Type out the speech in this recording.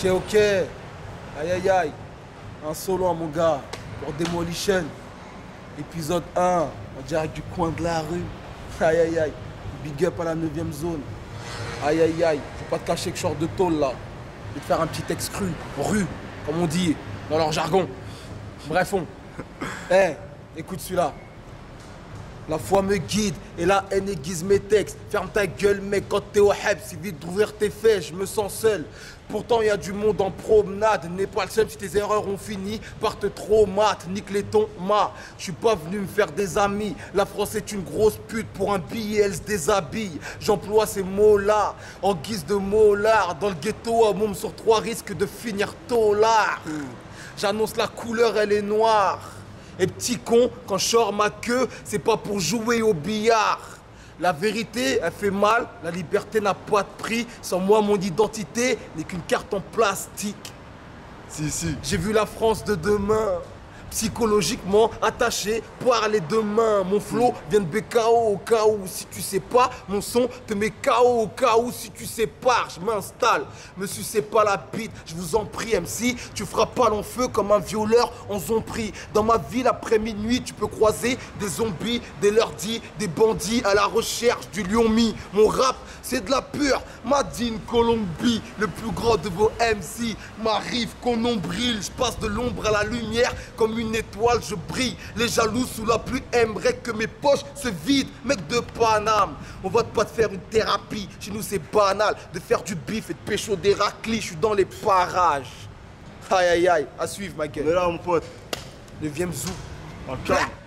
Ok. Aïe aïe aïe. Un solo à mon gars. Pour Demolition. Épisode 1. En direct du coin de la rue. Aïe aïe aïe. Big up à la 9ème zone. Aïe aïe aïe. Faut pas te cacher que je sors de tôle là. Je vais te faire un petit excru. Rue. Comme on dit dans leur jargon. Bref on. Écoute celui-là. La foi me guide et la haine aiguise mes textes. Ferme ta gueule mec quand t'es au heb, c'est vite d'ouvrir tes fesses, je me sens seul. Pourtant y a du monde en promenade, n'aie pas le seum si tes erreurs ont fini par te traumater, nique les tons, je suis pas venu me faire des amis. La France est une grosse pute, pour un billet elle se déshabille. J'emploie ces mots-là en guise de mollard. Dans le ghetto, un môme sur 3 risque de finir tôlard. J'annonce la couleur, elle est noire. Et petit con, quand je sors ma queue, c'est pas pour jouer au billard. La vérité, elle fait mal, la liberté n'a pas de prix. Sans moi, mon identité n'est qu'une carte en plastique. Si. J'ai vu la France de demain, psychologiquement attaché par les deux mains. Mon flow vient de BKO au cas où, si tu sais pas, mon son te met KO au cas où, si tu sais pas, je m'installe. Me sucez pas la bite, je vous en prie, MC, tu feras pas long feu comme un violeur en zombie. Dans ma ville, après minuit, tu peux croiser des zombies, des lordis, des bandits à la recherche du lion mis. Mon rap, c'est de la pure Madine Colombie, le plus grand de vos MC. M'arrive qu'on nombril, je passe de l'ombre à la lumière comme une étoile, je brille. Les jaloux sous la pluie aimeraient que mes poches se vident. Mec de Paname, on va pas te faire une thérapie. Chez nous c'est banal de faire du bif et de pécho des raclis. Je suis dans les parages. Aïe aïe aïe, à suivre ma gueule. On est là mon pote. 9ème zoo. En calme.